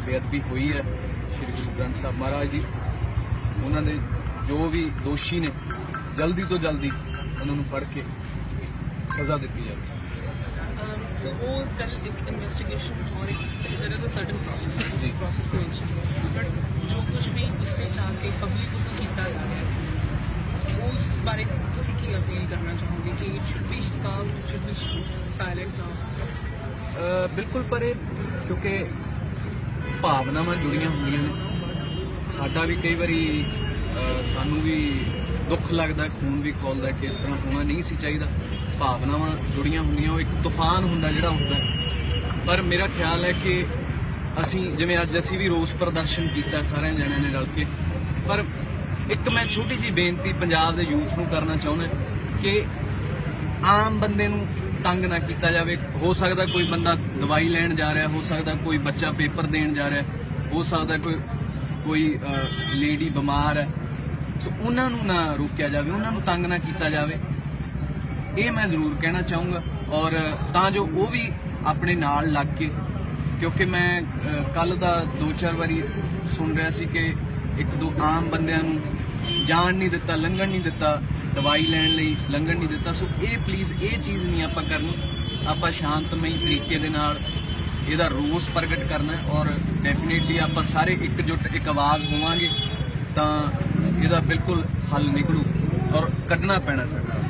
ਬੇਅਦਬੀ ਹੋਈ ਹੈ श्री गुरु ग्रंथ साहब महाराज की, उन्होंने जो भी दोषी ने जल्दी तो जल्दी उन्होंने फड़ के सज़ा दी जाए। So वो कल एक इन्वेस्टिगेशन और एक there is a certain process जी process में बट जो कुछ भी उससे चाह के पब्लिक को किया जा रहा है उस बारे में किसी की अपील करना चाहूँगी कि it should be calm, it should be silent ना। बिल्कुल, पर क्योंकि भावनावां जुड़ियां होंदियां ने, साडा भी कई बारी सानू भी दुख लगता, खून भी खौलदा कि इस तरह होना नहीं सी चाहिए। भावनावां जुड़ियां होंदियां, वो एक तूफान हुंदा जिहड़ा हुंदा। पर मेरा ख्याल है कि असी जिवें अज असी भी रोस प्रदर्शन किया सारे जणिਆਂ ने रल के, पर एक मैं छोटी जी बेनती पंजाब के यूथ नूं करना चाहुंदा कि आम बंदे नूं तंग ना किया जाए। हो सकता कोई बंदा दवाई लैन जा रहा, हो सकता कोई बच्चा पेपर देन जा रहा, हो सकता कोई लेडी बीमार है, सो उन्होंने ना रोकया जाए, उन्होंने तंग ना किया जाए, ये मैं जरूर कहना चाहूँगा। और तां जो वो भी अपने नाल लग के, क्योंकि मैं कल का 2-4 बारी सुन रहा सी कि एक दो आम बंदियां नूं जान नहीं दिता, लंघन नहीं दिता, दवाई लैन लई लंघन नहीं दिता। सो ये प्लीज़ ये चीज़ नहीं आपां करनी, आपां शांतमई तरीके दे नाल इहदा रोस प्रगट करना है। और डेफिनेटली आपां सारे एकजुट एक आवाज़ होवांगे तां इहदा बिल्कुल हल निकलू और कढ़ना पैना साडा।